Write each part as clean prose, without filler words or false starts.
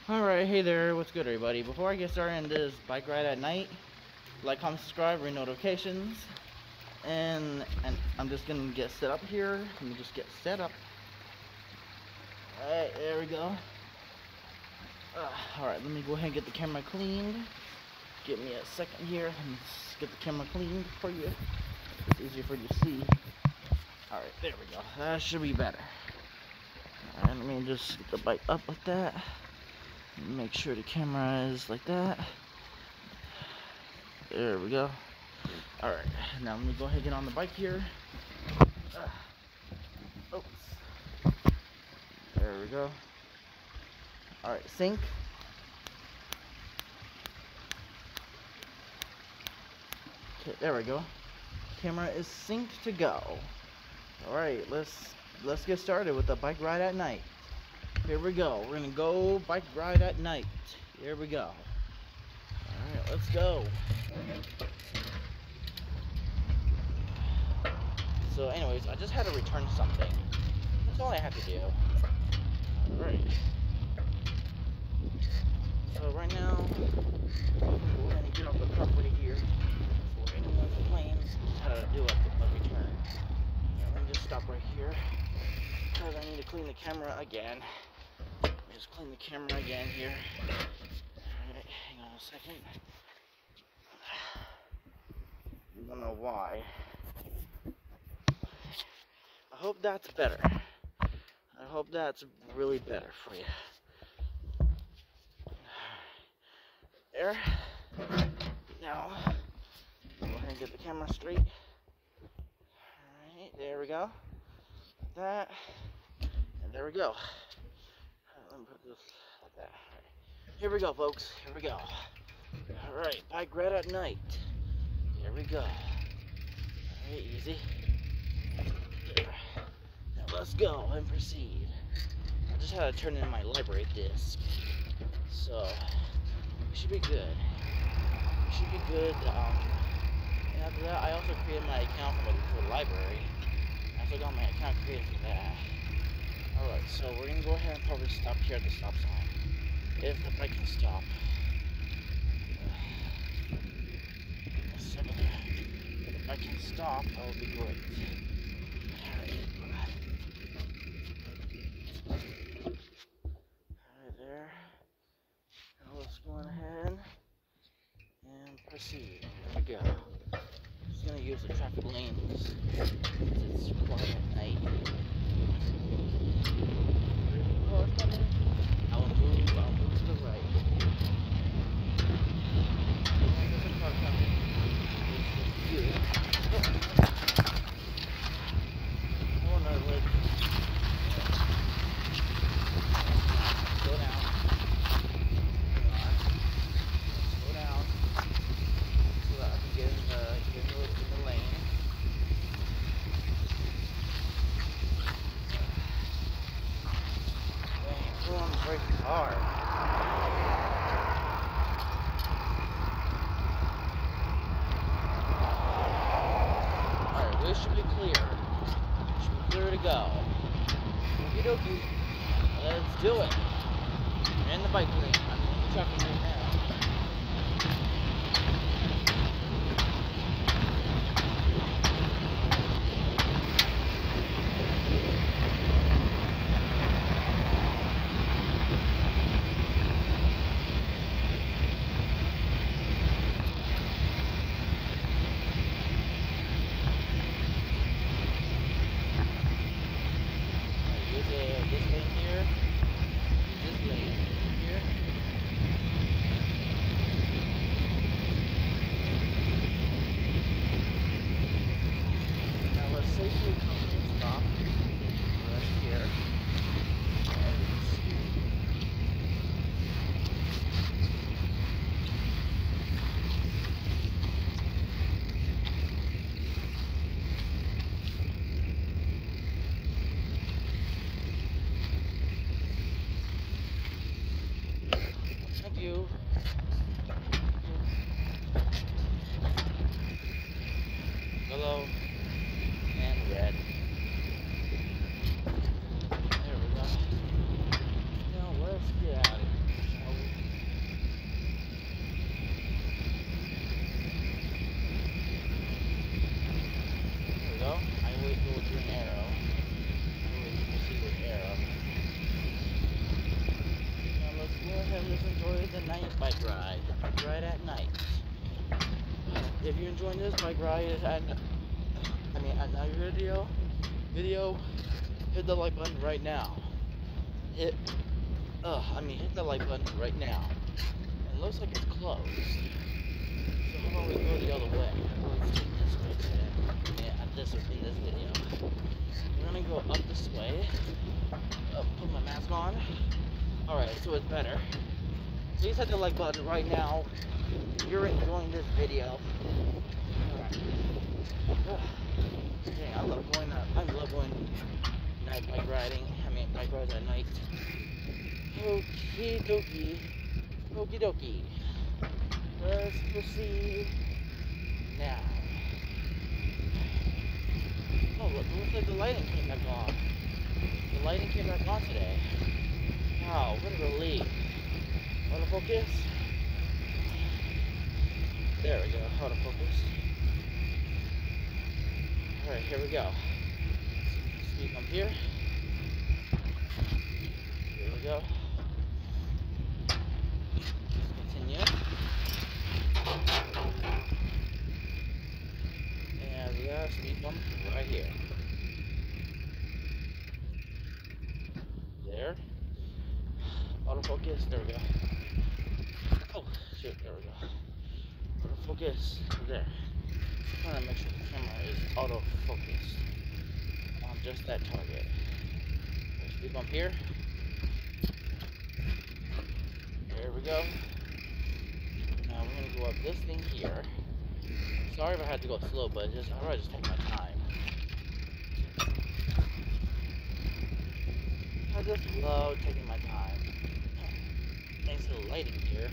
Alright, hey there, what's good everybody? Before I get started on this bike ride at night, like, comment, subscribe, ring notifications, and I'm just gonna get set up here. Let me just get set up. Alright, there we go. Alright, let me go ahead and get the camera cleaned. Give me a second here. Let me just get the camera cleaned for you. It's easier for you to see. Alright, there we go. That should be better. Alright, let me just get the bike up like that. Make sure the camera is like that. There we go. Alright, now let me go ahead and get on the bike here. Oops. There we go. Alright, sync. Okay, there we go. Camera is synced to go. Alright, let's get started with the bike ride at night. Here we go. We're gonna go bike ride at night. Here we go. Alright, let's go. So anyways, I just had to return something. That's all I have to do. Alright. So right now, we're gonna get off the property here. Before anyone complains how to do a return. Let me just stop right here. Because I need to clean the camera again. Just clean the camera again here. Alright, hang on a second. I don't know why. I hope that's better. I hope that's really better for you. There. Now, go ahead and get the camera straight. Alright, there we go. Like that. And there we go. Let me put this like that. Right. Here we go, folks. Here we go. Alright, bike ride at night. Here we go. Alright, easy. There. Now let's go and proceed. I just had to turn in my library disc. So, we should be good. We should be good. And after that, I also created my account for the library. I also got my account created for that. Alright, so we're going to go ahead and probably stop here at the stop sign. If the bike can stop. A second. If the bike can stop, that would be great. Alright, there. Now let's go ahead and proceed. Here we go. Just going to use the traffic lanes since it's quiet at night. I'll move to the right. There's a car coming. Oh no, wait. Slow down. Slow down. So that I can get in the lane. Dang, I'm braking hard. Alright, we should be clear. We should be clear to go. Okie dokie. Let's do it. We're in the bike lane. I'm in the traffic right now. This lane here. This lane here. Now let's safely come to a stop right here. Thank you. Hello. And red. There we go. Now let's get out of here. enjoy the night bike ride. Bike ride at night. If you're enjoying this bike ride at night video, hit the like button right now. Hit the like button right now. It looks like it's closed. So how about we go the other way? Let's take this way today. Yeah, in this video. We're gonna go up this way. Put my mask on. Alright, so it's better. Please hit the like button right now if you're enjoying this video. Alright. Dang, I love going night bike riding. Bike rides at night. Okie dokie. Okie dokie. Let's proceed now. Oh, look, it looks like the lighting came back on. The lighting came back on today. Wow, what a relief. Autofocus. There we go, autofocus. Alright, here we go. Speed bump here. Here we go. Let's continue. And we got a speed bump right here. There. Autofocus, there we go. Oh, shoot, there we go. Autofocus, there. I'm trying to make sure the camera is autofocused on just that target. Speed bump here. There we go. Now we're going to go up this thing here. Sorry if I had to go slow, but I'd rather just take my time. I just love taking my time. Thanks to the lighting here.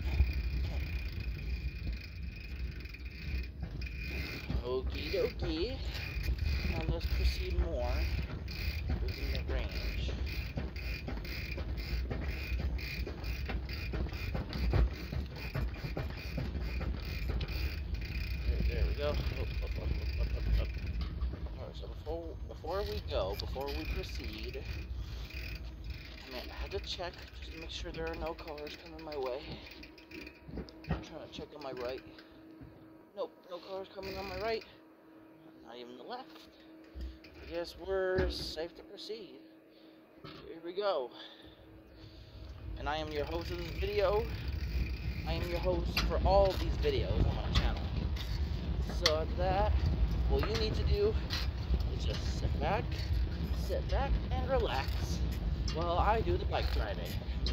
Okie dokie. Now let's proceed more. Losing the range. There we go. Up. Alright, so before we proceed, I had to check just to make sure there are no cars coming my way. I'm trying to check on my right. Nope, no cars coming on my right. Not even the left. I guess we're safe to proceed. Here we go. And I am your host of this video. I am your host for all these videos on my channel. So after that, what you need to do is just sit back and relax while I do the bike riding.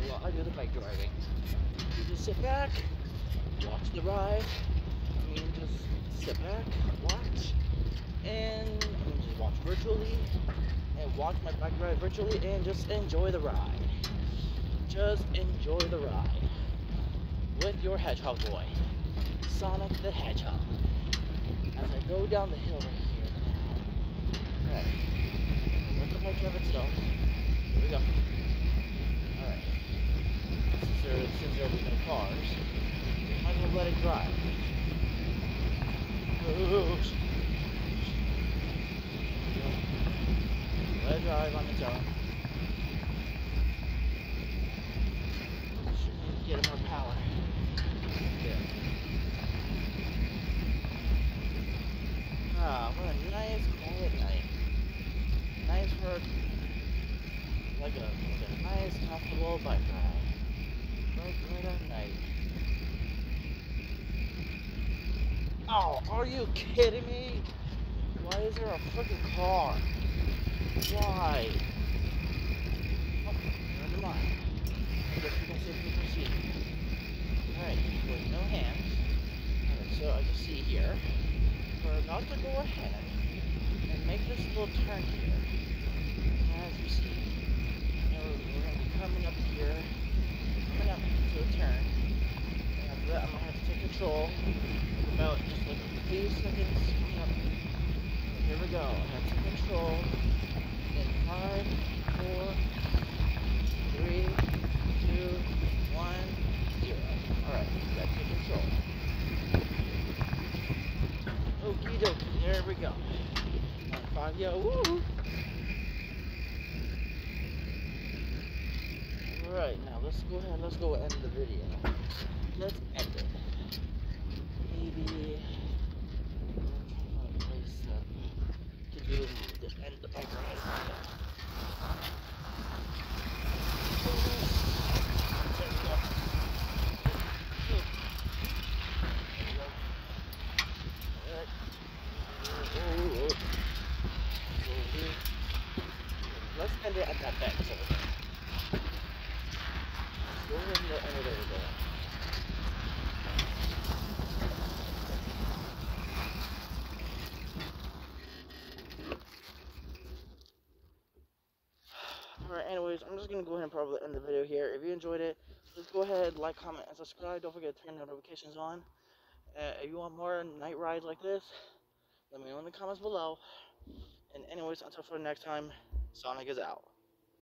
You just sit back, watch the ride. Just sit back, watch, and just watch virtually, and watch my bike ride virtually, and just enjoy the ride. Just enjoy the ride with your hedgehog boy, Sonic the Hedgehog. As I go down the hill right here. Alright. Look at my traffic stop. Here we go. Alright. Since there will be no cars, I might as well let it drive. Let it drive on its own. Should get it more power. There. Ah, what a nice quiet night. Nice for like a nice comfortable bike ride. Right at night. Oh, are you kidding me? Why is there a freaking car? Why? Oh, never mind. I guess we can safely proceed. Alright, with no hands. Alright, so I can see here. We're about to go ahead and make this little turn here. As you see. And we're going to be coming up here. Coming up to a turn. And after that, I'm going to have to take control. About just like a few seconds coming up. Here we go. I have to control in 5, 4, 3, 2, 1, 0. Alright, gotta take control. Okie dokie, there we go. 5, yo, woo! Alright, now let's go ahead, let's go end the video. Let's end it. Maybe find a place to do this end the bike ride. There we go. Alright. Let's end it at that bench over there. Go ahead and end it over there. Alright, anyways, I'm just gonna go ahead and probably end the video here. If you enjoyed it, please go ahead, like, comment, and subscribe. Don't forget to turn notifications on. If you want more night rides like this, let me know in the comments below. And anyways, until for the next time, Sonic is out.